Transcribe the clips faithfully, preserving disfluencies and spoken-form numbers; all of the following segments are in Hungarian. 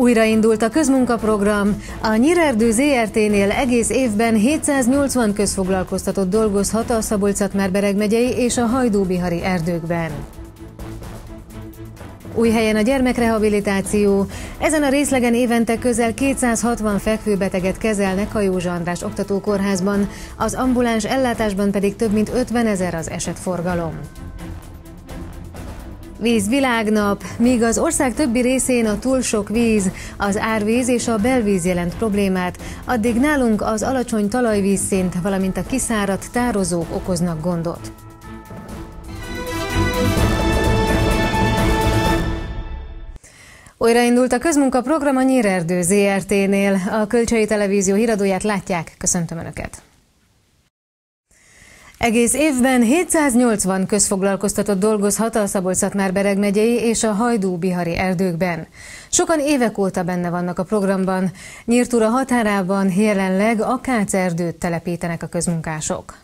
Újraindult a közmunkaprogram. A Nyírerdő zé er té-nél egész évben hétszáznyolcvan közfoglalkoztatott dolgozhat a Szabolcs-Szatmár-Bereg megyei és a hajdúbihari erdőkben. Újhelyen a gyermekrehabilitáció. Ezen a részlegen évente közel kétszázhatvan fekvőbeteget kezelnek a Józsa András Oktatókórházban, az ambuláns ellátásban pedig több mint ötvenezer az esetforgalom. Víz világnap. Míg az ország többi részén a túl sok víz, az árvíz és a belvíz jelent problémát, addig nálunk az alacsony talajvízszint, valamint a kiszáradt tározók okoznak gondot. Újraindult a közmunkaprogram a Nyírerdő zé er té-nél. A Kölcsei Televízió híradóját látják. Köszöntöm Önöket! Egész évben hétszáznyolcvan közfoglalkoztatott dolgozhat a Szabolcs-Szatmár-Bereg megyei és a hajdúbihari erdőkben. Sokan évek óta benne vannak a programban. Nyírtura határában jelenleg akácerdőt telepítenek a közmunkások.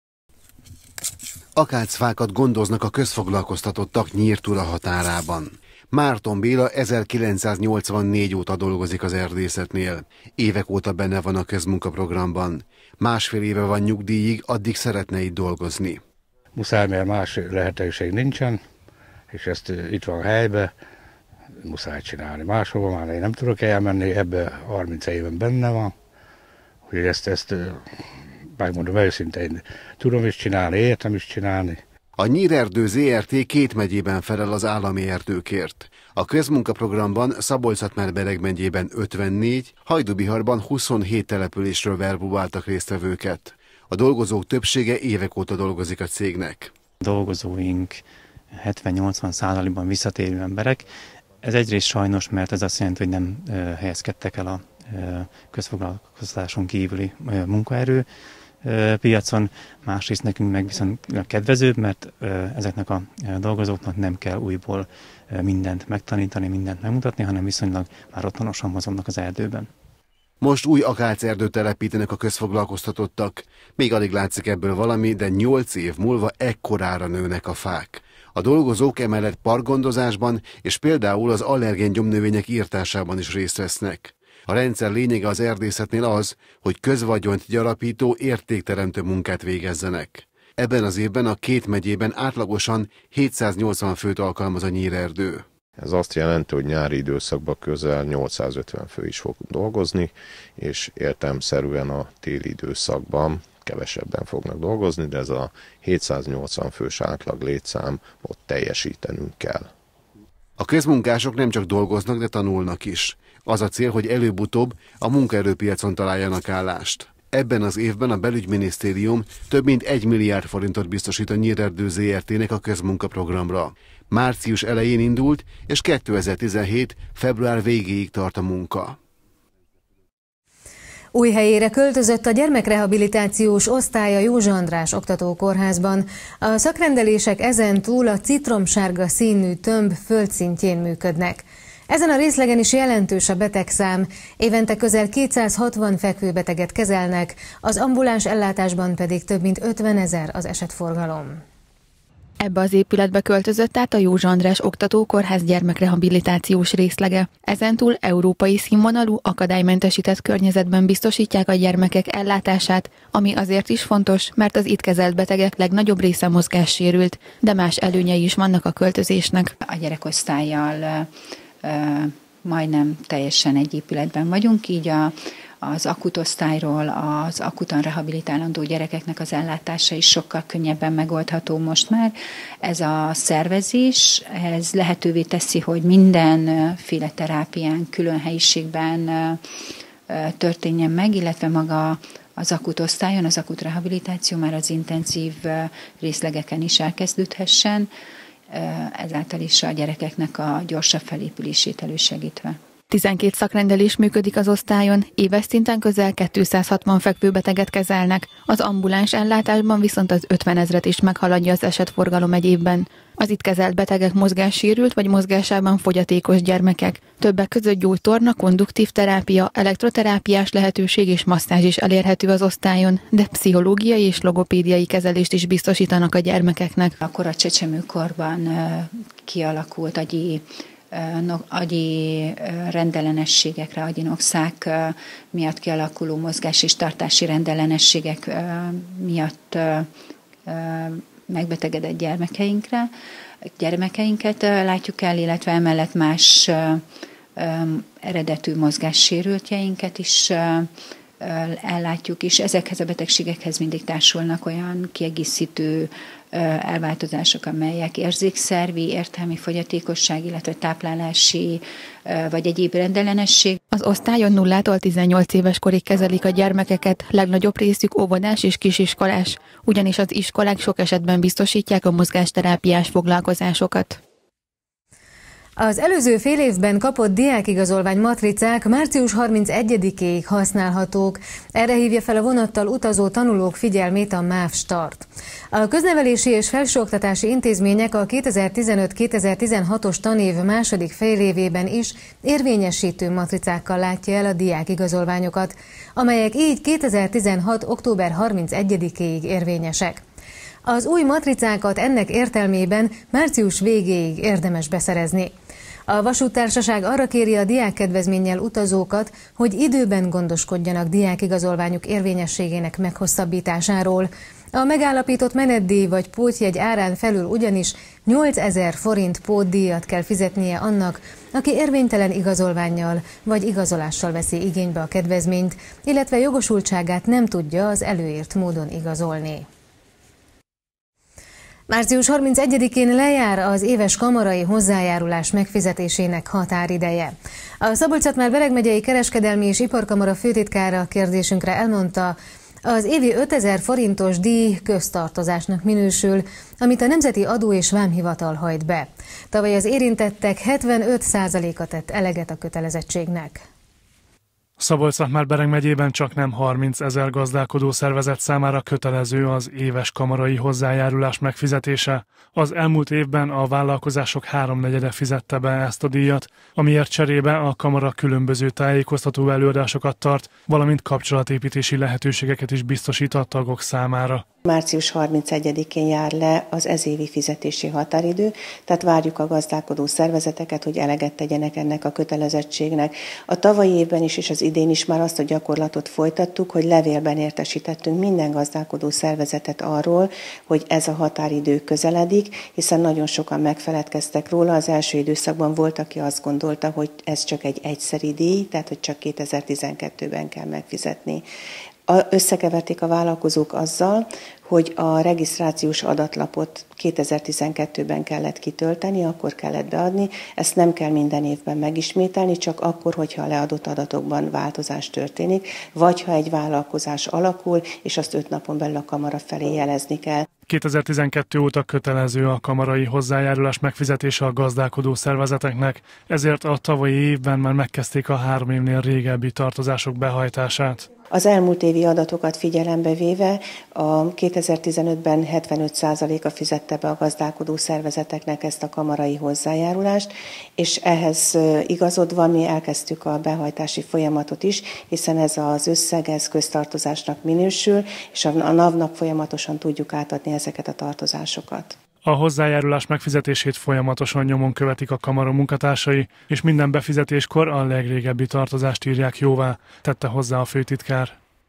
Akácfákat gondoznak a közfoglalkoztatottak Nyírtura határában. Márton Béla ezerkilencszáznyolcvannégy óta dolgozik az erdészetnél. Évek óta benne van a közmunkaprogramban. Másfél éve van nyugdíjig, addig szeretne itt dolgozni. Muszáj, mert más lehetőség nincsen, és ezt itt van helyben, muszáj csinálni. Máshova már én nem tudok elmenni, ebben harminc éven benne van, hogy ezt, ezt megmondom őszintén, tudom is csinálni, értem is csinálni. A Nyírerdő zé er té két megyében felel az állami erdőkért. A közmunkaprogramban Szabolcs-Szatmár-Bereg megyében ötvennégy, Hajdúbiharban huszonhét településről verbuváltak résztvevőket. A dolgozók többsége évek óta dolgozik a cégnek. Dolgozóink hetven-nyolcvan százalékban visszatérő emberek. Ez egyrészt sajnos, mert ez azt jelenti, hogy nem helyezkedtek el a közfoglalkoztatáson kívüli munkaerő piacon, másrészt nekünk meg viszont kedvezőbb, mert ezeknek a dolgozóknak nem kell újból mindent megtanítani, mindent megmutatni, hanem viszonylag már otthonosan mozognak az erdőben. Most új akácerdőt telepítenek a közfoglalkoztatottak. Még alig látszik ebből valami, de nyolc év múlva ekkorára nőnek a fák. A dolgozók emellett parkgondozásban és például az allergén gyomnövények írtásában is részt vesznek. A rendszer lényege az erdészetnél az, hogy közvagyonyt gyarapító, értékteremtő munkát végezzenek. Ebben az évben a két megyében átlagosan hétszáznyolcvan főt alkalmaz a Nyírerdő. Ez azt jelenti, hogy nyári időszakban közel nyolcszázötven fő is fog dolgozni, és értelemszerűen a téli időszakban kevesebben fognak dolgozni, de ez a hétszáznyolcvan fős átlag létszám ott teljesítenünk kell. A közmunkások nem csak dolgoznak, de tanulnak is. Az a cél, hogy előbb-utóbb a munkaerőpiacon találjanak állást. Ebben az évben a Belügyminisztérium több mint egy milliárd forintot biztosít a Nyírerdő zé er té-nek a közmunkaprogramra. Március elején indult, és kétezer-tizenhét február végéig tart a munka. Újhelyére költözött a gyermekrehabilitációs osztály a Józsa András Oktatókórházban. A szakrendelések ezen túl a citromsárga színű tömb földszintjén működnek. Ezen a részlegen is jelentős a betegszám, évente közel kétszázhatvan fekvőbeteget kezelnek, az ambuláns ellátásban pedig több mint ötvenezer az esetforgalom. Ebbe az épületbe költözött át a Józsa András Oktatókórház gyermekrehabilitációs részlege. Ezentúl európai színvonalú, akadálymentesített környezetben biztosítják a gyermekek ellátását, ami azért is fontos, mert az itt kezelt betegek legnagyobb része mozgássérült, de más előnyei is vannak a költözésnek. A gyerekosztállyal majdnem teljesen egy épületben vagyunk, így a, az akut osztályról az akutan rehabilitálandó gyerekeknek az ellátása is sokkal könnyebben megoldható most már. Ez a szervezés, ez lehetővé teszi, hogy mindenféle terápián külön helyiségben történjen meg, illetve maga az akut osztályon, az akut rehabilitáció már az intenzív részlegeken is elkezdődhessen, ezáltal is a gyerekeknek a gyorsabb felépülését elősegítve. tizenkét szakrendelés működik az osztályon, éves szinten közel kétszázhatvan fekvőbeteget kezelnek, az ambuláns ellátásban viszont az ötvenezret is meghaladja az esetforgalom egy évben. Az itt kezelt betegek mozgássérült vagy mozgásában fogyatékos gyermekek. Többek között gyógytorna, konduktív terápia, elektroterápiás lehetőség és masszázs is elérhető az osztályon, de pszichológiai és logopédiai kezelést is biztosítanak a gyermekeknek. A koracsecsemőkorban kialakult agyi agyi rendellenességekre, agyi noxák miatt kialakuló mozgás és tartási rendellenességek miatt megbetegedett gyermekeinkre, gyermekeinket látjuk el, illetve emellett más eredetű mozgássérültjeinket is ellátjuk, és ezekhez a betegségekhez mindig társulnak olyan kiegészítő elváltozások, amelyek érzékszervi, értelmi fogyatékosság, illetve táplálási vagy egyéb rendellenesség. Az osztályon nullától tizennyolc éves korig kezelik a gyermekeket, legnagyobb részük óvodás és kisiskolás, ugyanis az iskolák sok esetben biztosítják a mozgásterápiás foglalkozásokat. Az előző fél évben kapott diákigazolvány matricák március harmincegyedikéig használhatók. Erre hívja fel a vonattal utazó tanulók figyelmét a MÁV Start. A köznevelési és felsőoktatási intézmények a kétezer-tizenöt kétezer-tizenhatos tanév második fél évében is érvényesítő matricákkal látja el a diákigazolványokat, amelyek így kétezer-tizenhat október harmincegyedikéig érvényesek. Az új matricákat ennek értelmében március végéig érdemes beszerezni. A vasúttársaság arra kéri a diákkedvezménnyel utazókat, hogy időben gondoskodjanak diákigazolványuk érvényességének meghosszabbításáról. A megállapított menetdíj vagy pótjegy árán felül ugyanis nyolcezer forint pótdíjat kell fizetnie annak, aki érvénytelen igazolvánnyal vagy igazolással veszi igénybe a kedvezményt, illetve jogosultságát nem tudja az előírt módon igazolni. március harmincegyedikén lejár az éves kamarai hozzájárulás megfizetésének határideje. A Szabolcs-Szatmár-Bereg megyei kereskedelmi és iparkamara főtitkára kérdésünkre elmondta, az évi ötezer forintos díj köztartozásnak minősül, amit a Nemzeti Adó és Vámhivatal hajt be. Tavaly az érintettek hetvenöt százaléka tett eleget a kötelezettségnek. Szabolcs-Szatmár-Bereg megyében csaknem harmincezer gazdálkodó szervezet számára kötelező az éves kamarai hozzájárulás megfizetése. Az elmúlt évben a vállalkozások háromnegyede fizette be ezt a díjat, amiért cserébe a kamara különböző tájékoztató előadásokat tart, valamint kapcsolatépítési lehetőségeket is biztosít a tagok számára. március harmincegyedikén jár le az ezévi fizetési határidő, tehát várjuk a gazdálkodó szervezeteket, hogy eleget tegyenek ennek a kötelezettségnek. A tavalyi évben is és az idén is már azt a gyakorlatot folytattuk, hogy levélben értesítettünk minden gazdálkodó szervezetet arról, hogy ez a határidő közeledik, hiszen nagyon sokan megfeledkeztek róla. Az első időszakban volt, aki azt gondolta, hogy ez csak egy egyszeri díj, tehát hogy csak kétezer-tizenkettőben kell megfizetni. Összekeverték a vállalkozók azzal, hogy a regisztrációs adatlapot kétezer-tizenkettőben kellett kitölteni, akkor kellett beadni. Ezt nem kell minden évben megismételni, csak akkor, hogyha a leadott adatokban változás történik, vagy ha egy vállalkozás alakul, és azt öt napon belül a kamara felé jelezni kell. kétezer-tizenkettő óta kötelező a kamarai hozzájárulás megfizetése a gazdálkodó szervezeteknek, ezért a tavalyi évben már megkezdték a három évnél régebbi tartozások behajtását. Az elmúlt évi adatokat figyelembe véve a kétezer-tizenötben hetvenöt százaléka fizette be a gazdálkodó szervezeteknek ezt a kamarai hozzájárulást, és ehhez igazodva mi elkezdtük a behajtási folyamatot is, hiszen ez az összeg ez köztartozásnak minősül, és a NAV-nak folyamatosan tudjuk átadni ezeket a tartozásokat. A hozzájárulás megfizetését folyamatosan nyomon követik a kamara munkatársai, és minden befizetéskor a legrégebbi tartozást írják jóvá, tette hozzá a főtitkár.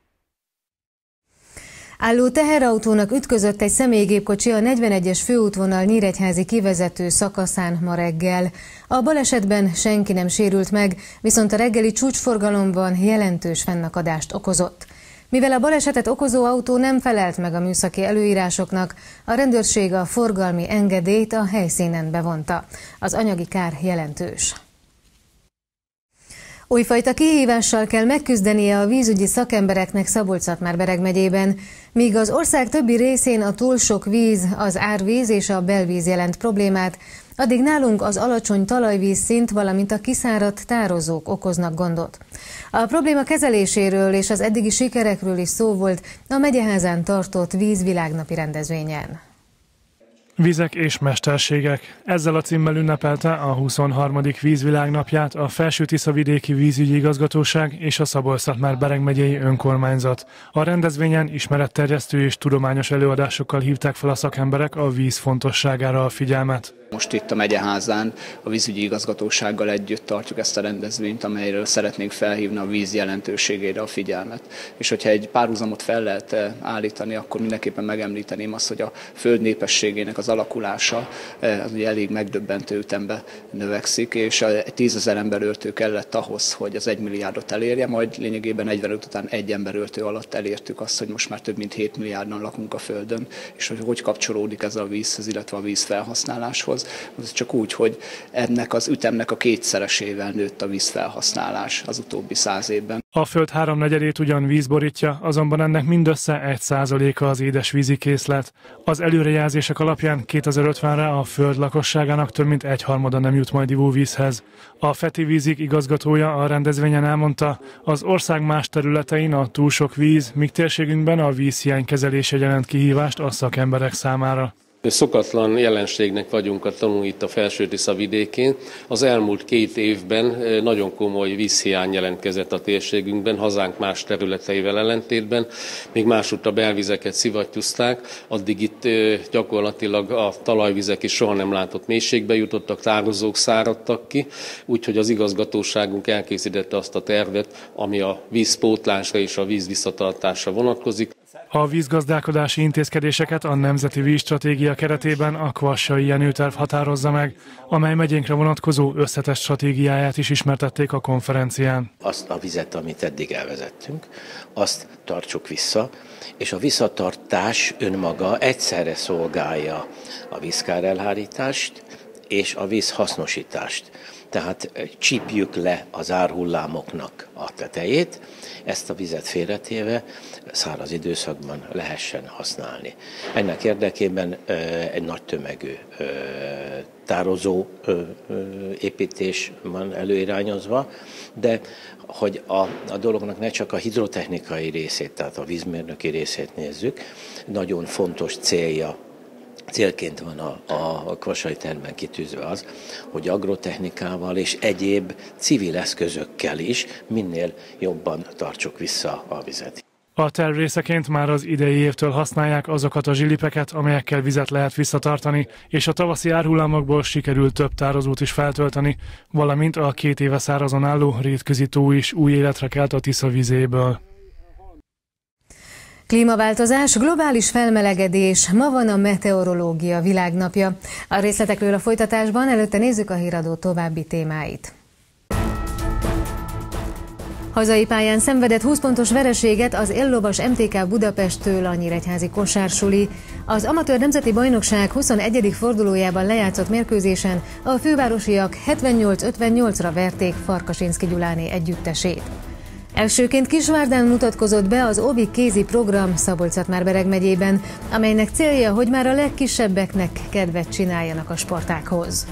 Álló teherautónak ütközött egy személygépkocsi a negyvenegyes főútvonal nyíregyházi kivezető szakaszán ma reggel. A balesetben senki nem sérült meg, viszont a reggeli csúcsforgalomban jelentős fennakadást okozott. Mivel a balesetet okozó autó nem felelt meg a műszaki előírásoknak, a rendőrség a forgalmi engedélyt a helyszínen bevonta. Az anyagi kár jelentős. Újfajta kihívással kell megküzdenie a vízügyi szakembereknek Szabolcs-Szatmár-Bereg megyében. Míg az ország többi részén a túl sok víz, az árvíz és a belvíz jelent problémát, addig nálunk az alacsony talajvízszint, valamint a kiszáradt tározók okoznak gondot. A probléma kezeléséről és az eddigi sikerekről is szó volt a Megyeházán tartott vízvilágnapi rendezvényen. Vizek és mesterségek. Ezzel a címmel ünnepelte a huszonharmadik vízvilágnapját a Felső-Tiszavidéki Vízügyi Igazgatóság és a Szabolcs-Szatmár-Bereg megyei önkormányzat. A rendezvényen ismeretterjesztő és tudományos előadásokkal hívták fel a szakemberek a víz fontosságára a figyelmet. Most itt a megyeházán a vízügyi igazgatósággal együtt tartjuk ezt a rendezvényt, amelyről szeretnénk felhívni a víz jelentőségére a figyelmet. És hogyha egy párhuzamot fel lehet állítani, akkor mindenképpen megemlíteném azt, hogy a föld népességének az alakulása az ugye elég megdöbbentő ütemben növekszik, és egy tízezer emberöltő kellett ahhoz, hogy az egy milliárdot elérje, majd lényegében negyvenöt után egy emberöltő alatt elértük azt, hogy most már több mint hét milliárdan lakunk a Földön, és hogy hogy kapcsolódik ez a vízhez, illetve a vízfelhasználáshoz. Az csak úgy, hogy ennek az ütemnek a kétszeresével nőtt a vízfelhasználás az utóbbi száz évben. A föld háromnegyedét ugyan víz borítja, azonban ennek mindössze egy százaléka az édesvízi készlet. Az előrejelzések alapján kétezer-ötvenre a föld lakosságának több mint egyharmada nem jut majd ivóvízhez. A Feti Vízik igazgatója a rendezvényen elmondta, az ország más területein a túl sok víz, míg térségünkben a vízhiány kezelése jelent kihívást a szakemberek számára. Szokatlan jelenségnek vagyunk a tanulni itt a Felső-Tisza vidékén. Az elmúlt két évben nagyon komoly vízhiány jelentkezett a térségünkben, hazánk más területeivel ellentétben. Még másutt a belvizeket szivattyúzták, addig itt gyakorlatilag a talajvizek is soha nem látott mélységbe jutottak, tározók száradtak ki, úgyhogy az igazgatóságunk elkészítette azt a tervet, ami a vízpótlásra és a víz visszatartásra vonatkozik. A vízgazdálkodási intézkedéseket a Nemzeti Vízstratégia keretében a Kvassai Jenő terv határozza meg, amely megyénkre vonatkozó összetett stratégiáját is ismertették a konferencián. Azt a vizet, amit eddig elvezettünk, azt tartsuk vissza, és a visszatartás önmaga egyszerre szolgálja a vízkárelhárítást és a vízhasznosítást. Tehát csípjük le az árhullámoknak a tetejét, ezt a vizet félretéve száraz időszakban lehessen használni. Ennek érdekében egy nagy tömegű tározó építés van előirányozva, de hogy a, a dolognak ne csak a hidrotechnikai részét, tehát a vízmérnöki részét nézzük, nagyon fontos célja, célként van a, a Kvassai tervben kitűzve az, hogy agrotechnikával és egyéb civil eszközökkel is minél jobban tartsuk vissza a vizet. A terv részeként már az idei évtől használják azokat a zsilipeket, amelyekkel vizet lehet visszatartani, és a tavaszi árhullámokból sikerült több tározót is feltölteni, valamint a két éve szárazon álló Rétközi tó is új életre kelt a Tisza vizéből. Klímaváltozás, globális felmelegedés, ma van a meteorológia világnapja. A részletekről a folytatásban, előtte nézzük a híradó további témáit. Hazai pályán szenvedett húsz pontos vereséget az éllovas em té ká Budapesttől a nyíregyházi kosársuli. Az amatőr nemzeti bajnokság huszonegyedik fordulójában lejátszott mérkőzésen a fővárosiak hetvennyolc ötvennyolcra verték Farkasinszky Gyuláné együttesét. Elsőként Kisvárdán mutatkozott be az Obi kézi program Szabolcs-Szatmár-Bereg megyében, amelynek célja, hogy már a legkisebbeknek kedvet csináljanak a sportághoz.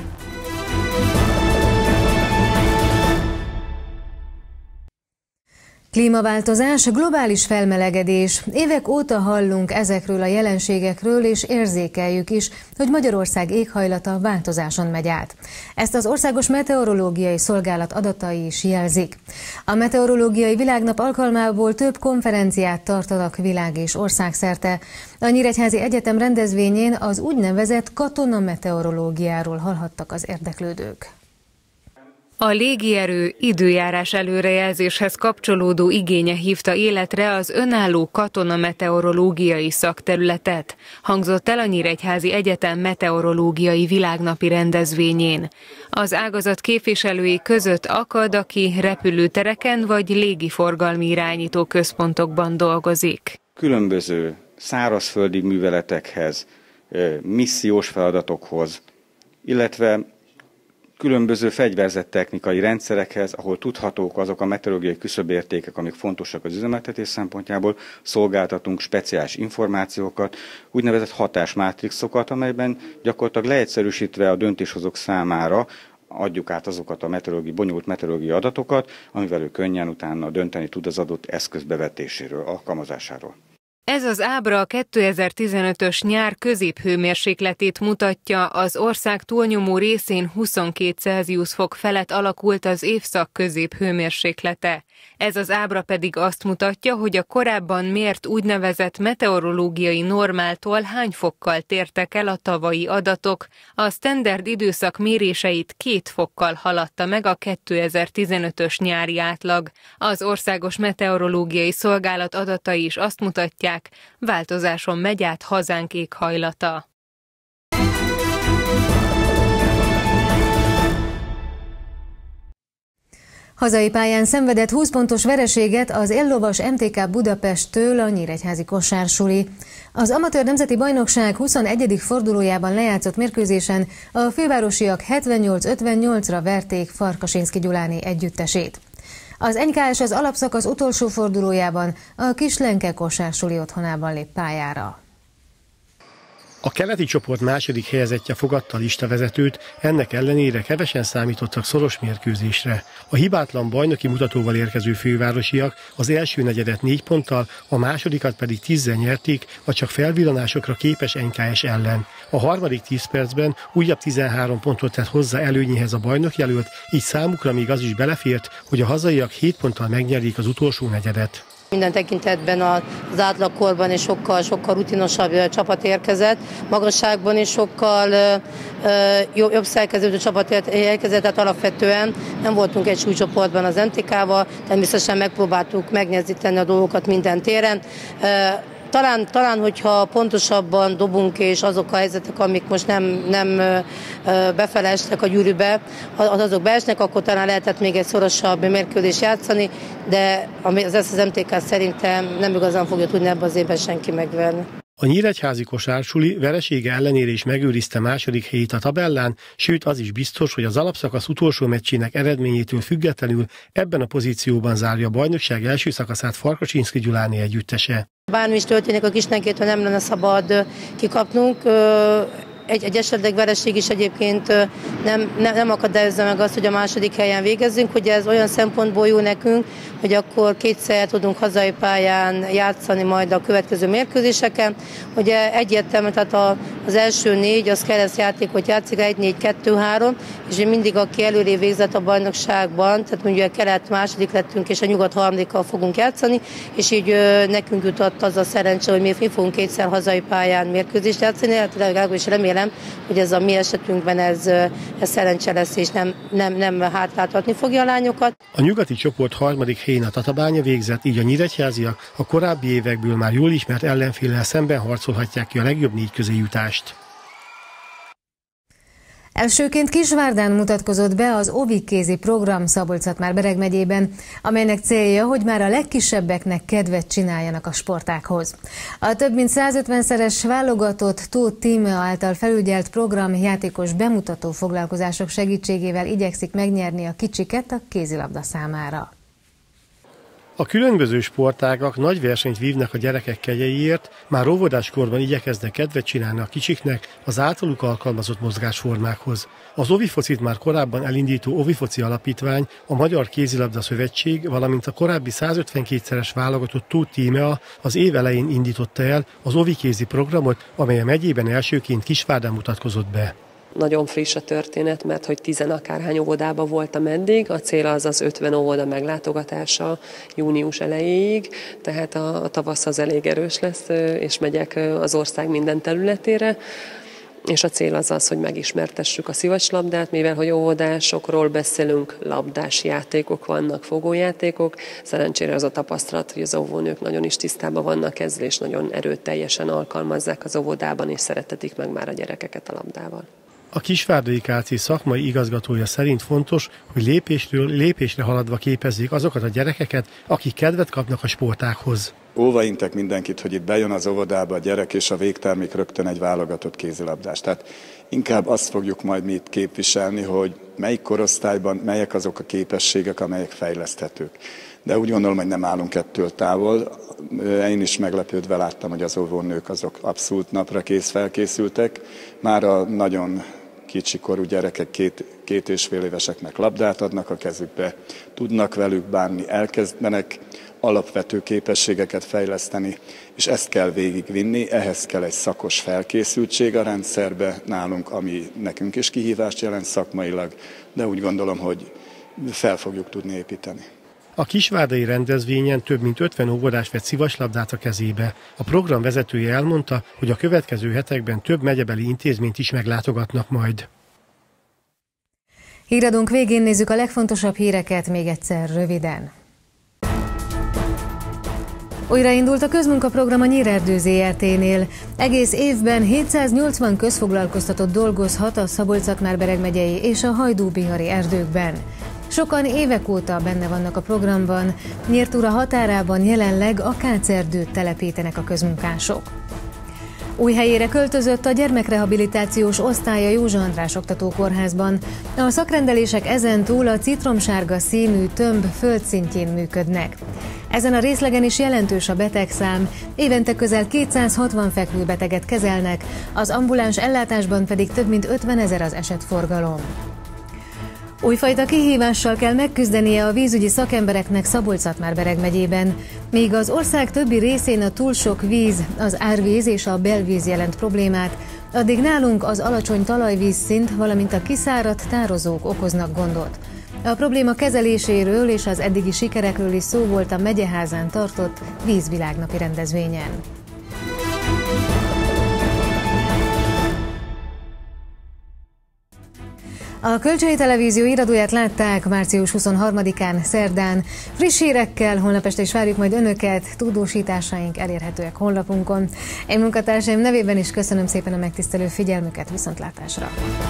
Klímaváltozás, globális felmelegedés. Évek óta hallunk ezekről a jelenségekről, és érzékeljük is, hogy Magyarország éghajlata változáson megy át. Ezt az Országos Meteorológiai Szolgálat adatai is jelzik. A Meteorológiai Világnap alkalmából több konferenciát tartanak világ és országszerte. A Nyíregyházi Egyetem rendezvényén az úgynevezett katonameteorológiáról hallhattak az érdeklődők. A légierő időjárás előrejelzéshez kapcsolódó igénye hívta életre az önálló katonameteorológiai szakterületet, hangzott el a Nyíregyházi Egyetem meteorológiai világnapi rendezvényén. Az ágazat képviselői között akad, aki repülőtereken vagy légiforgalmi irányító központokban dolgozik. Különböző szárazföldi műveletekhez, missziós feladatokhoz, illetve különböző fegyverzett technikai rendszerekhez, ahol tudhatók azok a meteorológiai küszöbértékek, amik fontosak az üzemeltetés szempontjából, szolgáltatunk speciális információkat, úgynevezett hatásmátrixokat, amelyben gyakorlatilag leegyszerűsítve a döntéshozók számára adjuk át azokat a meteorológiai, bonyolult meteorológiai adatokat, amivel ő könnyen utána dönteni tud az adott eszköz bevetéséről, alkalmazásáról. Ez az ábra a kétezer-tizenötös nyár középhőmérsékletét mutatja, az ország túlnyomó részén huszonkét Celsius fok felett alakult az évszak középhőmérséklete. Ez az ábra pedig azt mutatja, hogy a korábban mért úgynevezett meteorológiai normáltól hány fokkal tértek el a tavalyi adatok. A standard időszak méréseit két fokkal haladta meg a kétezer-tizenötös nyári átlag. Az Országos Meteorológiai Szolgálat adatai is azt mutatják, változáson megy át hazánk éghajlata. Hazai pályán szenvedett húsz pontos vereséget az éllovas em té ká Budapesttől a nyíregyházi kosársuli. Az amatőr nemzeti bajnokság huszonegyedik fordulójában lejátszott mérkőzésen a fővárosiak hetvennyolc ötvennyolcra verték Farkasinszky Gyuláné együttesét. Az en ká es az alapszakasz utolsó fordulójában a Kislenke kosársuli otthonában lép pályára. A keleti csoport második helyezettje fogadta a listavezetőt, ennek ellenére kevesen számítottak szoros mérkőzésre. A hibátlan bajnoki mutatóval érkező fővárosiak az első negyedet négy ponttal, a másodikat pedig tízzel nyerték a csak felvillanásokra képes en ká es ellen. A harmadik tíz percben újabb tizenhárom pontot tett hozzá előnyéhez a bajnokjelölt, így számukra még az is belefért, hogy a hazaiak hét ponttal megnyerik az utolsó negyedet. Minden tekintetben az átlagkorban is sokkal, sokkal rutinosabb csapat érkezett, magasságban is sokkal jobb, jobb szerkezetű csapat érkezett, tehát alapvetően nem voltunk egy súlycsoportban az em té ká-val, természetesen megpróbáltuk megnehezíteni a dolgokat minden téren. Talán, talán, hogyha pontosabban dobunk, és azok a helyzetek, amik most nem, nem befele estek a gyűrűbe, azok beesnek, akkor talán lehetett még egy szorosabb mérkőzést játszani, de az az em té ká szerintem nem igazán fogja tudni ebben az évben senki megverni. A nyíregyházi kosársuli veresége ellenére is megőrizte második helyét a tabellán, sőt az is biztos, hogy az alapszakasz utolsó meccsének eredményétől függetlenül ebben a pozícióban zárja a bajnokság első szakaszát Farkasinszky Gyuláné együttese. Bármi is történik, a Kislenkétől nem lenne szabad kikapnunk. Egy, egy esetleg vereség is egyébként nem, nem, nem akadályozza meg azt, hogy a második helyen végezzünk, hogy ez olyan szempontból jó nekünk, hogy akkor kétszer tudunk hazai pályán játszani majd a következő mérkőzéseken. Ugye egyértelmű, tehát az első négy, az keresztjátékot játszik, egy négy kettő három, és mindig aki előrébb végzett a bajnokságban, tehát mondjuk a kelet második lettünk, és a nyugat harmadikkal fogunk játszani, és így nekünk jutott az a szerencse, hogy mi fogunk kétszer hazai pályán mérkőzést játszani, hát legalábbis remélem, hogy ez a mi esetünkben ez, ez szerencse lesz, és nem, nem, nem hátráltatni fogja a lányokat. A nyugati csoport harmadik helyén a Tatabánya végzett, így a nyíregyháziak a korábbi évekből már jól ismert ellenféllel szemben harcolhatják ki a legjobb négy közé jutást. Elsőként Kisvárdán mutatkozott be az Ovikézi program Szabolcs-Szatmár-Bereg megyében, amelynek célja, hogy már a legkisebbeknek kedvet csináljanak a sportákhoz. A több mint százötvenszeres válogatott Tóth Tímea által felügyelt program játékos bemutató foglalkozások segítségével igyekszik megnyerni a kicsiket a kézilabda számára. A különböző sportágak nagy versenyt vívnak a gyerekek kegyeiért, már óvodáskorban igyekeznek kedvet csinálni a kicsiknek az általuk alkalmazott mozgásformákhoz. Az Ovifocit már korábban elindító Ovifoci Alapítvány, a Magyar Kézilabda Szövetség, valamint a korábbi százötvenkétszeres válogatott Tóth Tímea az év elején indította el az Ovikézi programot, amely a megyében elsőként Kisvárdán mutatkozott be. Nagyon friss a történet, mert hogy tizenakárhány óvodában voltam eddig, a cél az az ötven óvoda meglátogatása június elejéig, tehát a tavasz az elég erős lesz, és megyek az ország minden területére. És a cél az az, hogy megismertessük a szivacslabdát, mivel hogy óvodásokról beszélünk, labdás játékok vannak, fogójátékok. Szerencsére az a tapasztalat, hogy az óvónők nagyon is tisztában vannak ezzel, és nagyon erőteljesen alkalmazzák az óvodában, és szeretetik meg már a gyerekeket a labdával. A Kisvárdai ká cé szakmai igazgatója szerint fontos, hogy lépésről lépésre haladva képezzék azokat a gyerekeket, akik kedvet kapnak a sportákhoz. Óvaintek mindenkit, hogy itt bejön az óvodába a gyerek, és a végtermék rögtön egy válogatott kézilabdás. Tehát inkább azt fogjuk majd mi itt képviselni, hogy melyik korosztályban melyek azok a képességek, amelyek fejleszthetők. De úgy gondolom, hogy nem állunk ettől távol. Én is meglepődve láttam, hogy az óvónők azok abszolút napra kész felkészültek. Már a nagyon kicsikorú gyerekek, két, két és fél éveseknek labdát adnak a kezükbe, tudnak velük bánni, elkezdenek alapvető képességeket fejleszteni, és ezt kell végigvinni, ehhez kell egy szakos felkészültség a rendszerbe nálunk, ami nekünk is kihívást jelent szakmailag, de úgy gondolom, hogy fel fogjuk tudni építeni. A kisvárdai rendezvényen több mint ötven óvodás vett szivaslabdát a kezébe. A program vezetője elmondta, hogy a következő hetekben több megyebeli intézményt is meglátogatnak majd. Híradónk végén nézzük a legfontosabb híreket még egyszer röviden. Újraindult a közmunkaprogram a Nyírerdő zé er té-nél. Egész évben hétszáznyolcvan közfoglalkoztatott dolgozhat a Szabolcs-Szatmár-Bereg megyei és a Hajdú-bihari erdőkben. Sokan évek óta benne vannak a programban, Nyírt-Ura határában jelenleg akácerdőt telepítenek a közmunkások. Új helyére költözött a gyermekrehabilitációs osztály a Józsa András Oktatókórházban. A szakrendelések ezentúl a citromsárga színű tömb földszintjén működnek. Ezen a részlegen is jelentős a betegszám, évente közel kétszázhatvan fekvőbeteget kezelnek, az ambuláns ellátásban pedig több mint ötvenezer az esetforgalom. Újfajta kihívással kell megküzdenie a vízügyi szakembereknek Szabolcs-Szatmár-Bereg megyében. Míg az ország többi részén a túl sok víz, az árvíz és a belvíz jelent problémát, addig nálunk az alacsony talajvízszint, valamint a kiszáradt tározók okoznak gondot. A probléma kezeléséről és az eddigi sikerekről is szó volt a Megyeházán tartott vízvilágnapi rendezvényen. A Kölcsei Televízió iradóját látták március huszonharmadikán, szerdán. Friss hírekkel holnap este is várjuk majd önöket, tudósításaink elérhetőek honlapunkon. Én munkatársaim nevében is köszönöm szépen a megtisztelő figyelmüket, viszontlátásra!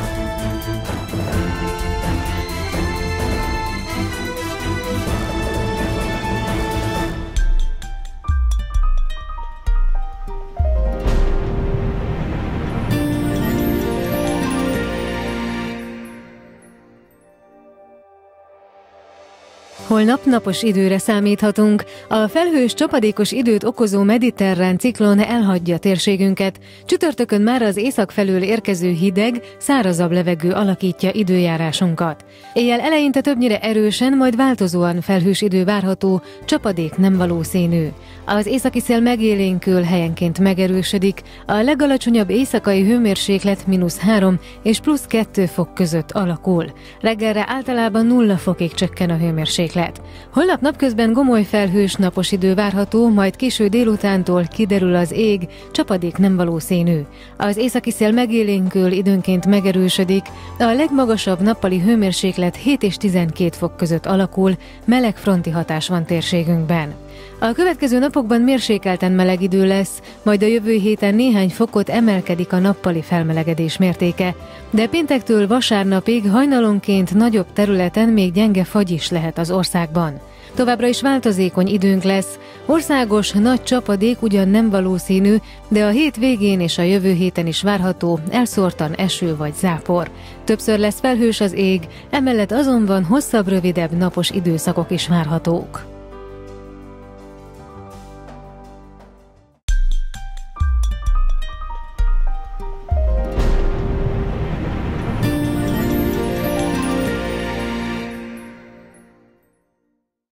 Holnap napos időre számíthatunk. A felhős, csapadékos időt okozó mediterrán ciklon elhagyja térségünket. Csütörtökön már az észak felől érkező hideg, szárazabb levegő alakítja időjárásunkat. Éjjel eleinte többnyire erősen, majd változóan felhős idő várható, csapadék nem valószínű. Az északi szél megélénkül, helyenként megerősödik, a legalacsonyabb éjszakai hőmérséklet mínusz három és plusz kettő fok között alakul. Reggelre általában nulla fokig csökken a hőmérséklet. Holnap napközben gomoly felhős napos idő várható, majd késő délutántól kiderül az ég, csapadék nem valószínű. Az északi szél megélénkül, időnként megerősödik, a legmagasabb nappali hőmérséklet hét és tizenkét fok között alakul, meleg fronti hatás van térségünkben. A következő napokban mérsékelten meleg idő lesz, majd a jövő héten néhány fokot emelkedik a nappali felmelegedés mértéke, de péntektől vasárnapig hajnalonként nagyobb területen még gyenge fagy is lehet az országban. Továbbra is változékony időnk lesz, országos nagy csapadék ugyan nem valószínű, de a hét végén és a jövő héten is várható elszórtan eső vagy zápor. Többször lesz felhős az ég, emellett azonban hosszabb, rövidebb napos időszakok is várhatók.